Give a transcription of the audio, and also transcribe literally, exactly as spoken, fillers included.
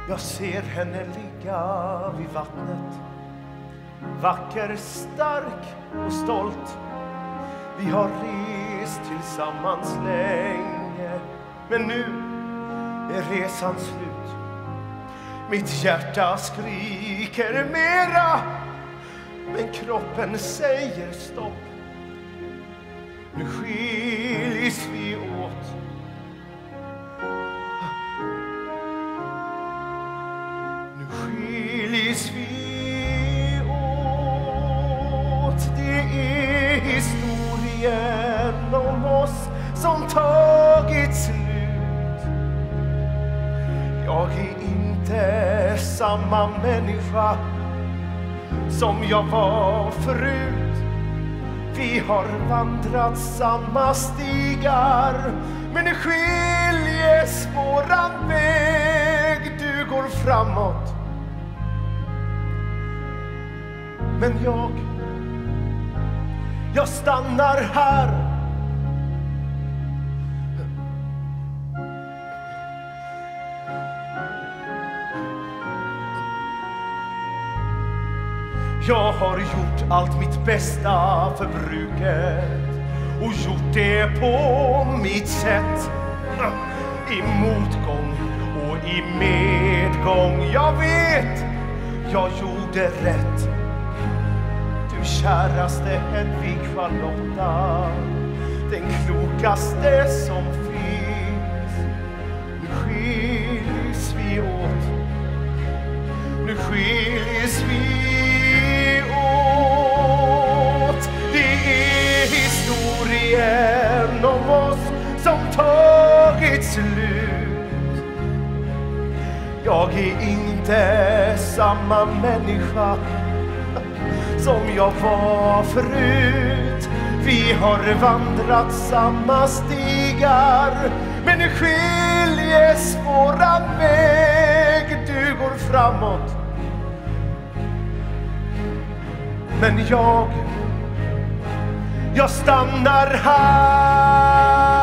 Jag ser henne ligga vid vattnet, vacker, stark och stolt. Vi har rest tillsammans länge, men nu är resan slut. Mitt hjärta skriker mera, men kroppen säger stopp. Nu skiljs vi åt. Nu skiljs vi åt. Det är historien om oss som tagit slut. Jag är inte samma människa som jag var förut. Vi har vandrat samma stigar, men nu skiljes våran väg. Du går framåt, men jag, jag stannar här. Jag har gjort allt mitt bästa för bruket och gjort det på mitt sätt. I motgång och i medgång. Jag vet, jag gjorde rätt. Du käraste Hedvig Charlotta, den klokaste som finns. Nu skiljs vi åt. Nu skiljs vi. Det är historien om oss som tagit slut. Jag är inte samma människa som jag var förut. Vi har vandrat samma stigar, men nu skiljes våran väg. Du går framåt, men jag, jag stannar här.